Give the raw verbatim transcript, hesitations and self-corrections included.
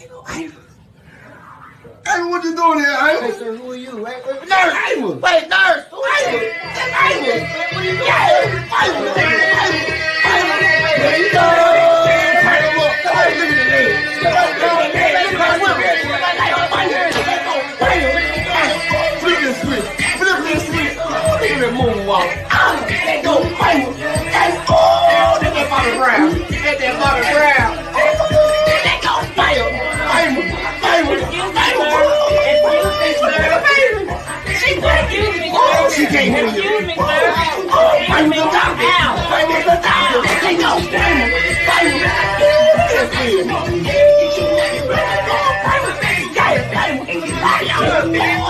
Hey, what you doing here, Amos? Hey, sir, who are you? Wait, wait, Nurse! Amos! wait, nurse! Who are you? Amos! What are you doing? Amos! Amos! There you go! Turn him up! Look at the leg! Look at the leg! Flip this switch! Flip this switch! Look at that moonwalk! Let go! Amos! Oh! That's that Bobby Brown! That's that Bobby Brown! Let go! Amos! Amos! Amos! She can't hear you. Excuse me, sir. Oh, fight with the doctor. Fight with the doctor. Let go. Fight with the doctor. That's it.